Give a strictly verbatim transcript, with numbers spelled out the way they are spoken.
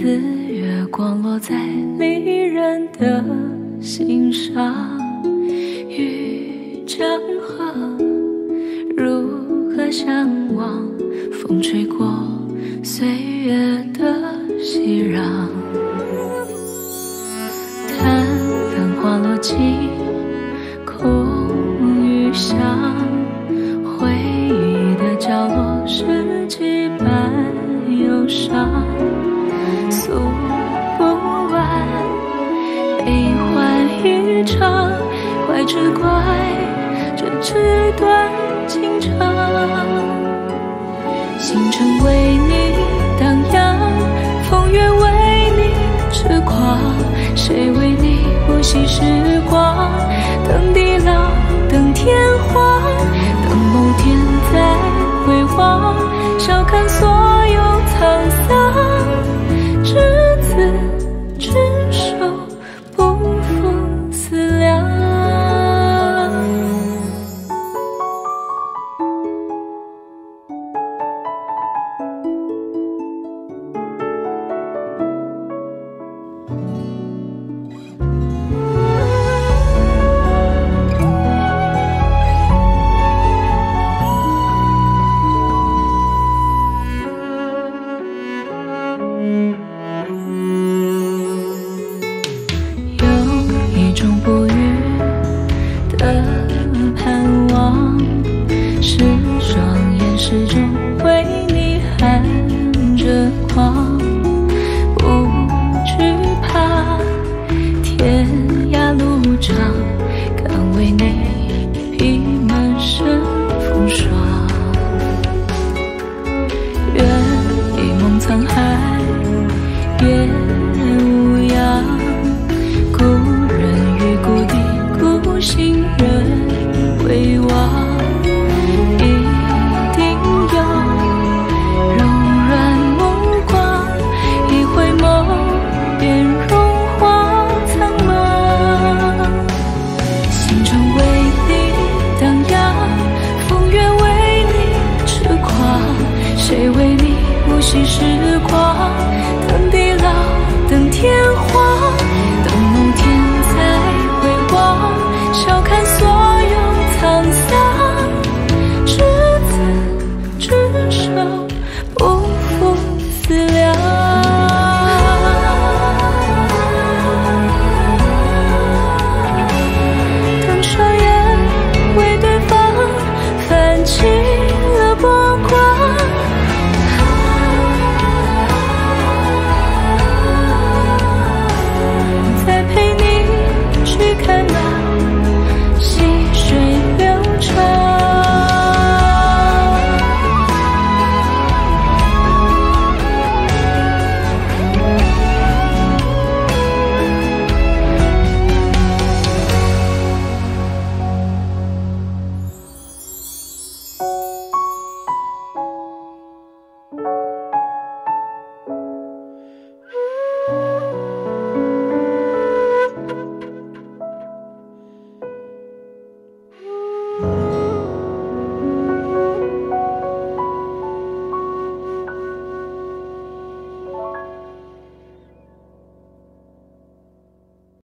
次月光落在离人的心上，欲江河如何相望？风吹过岁月的熙攘，叹繁花落尽，空余香。回忆的角落，是几般忧伤，诉不完，悲欢一场，怪只怪这纸短情长。星辰为你荡漾，风月为你痴狂，谁为你不惜时光？等地老，等天荒，等某天再回望，笑看所有沧桑，执子之手，不负思量。不语的盼望，是双眼始终为你含着光，不惧怕天涯路长，敢为你披满身风霜。愿一梦沧海也无恙，孤行人回望，一定有柔软目光，一回眸便融化苍茫。星辰为你荡漾，风月为你痴狂，谁为你不惜时光？等地老，等天荒，等某天再回望，笑看所有沧桑，执子之手。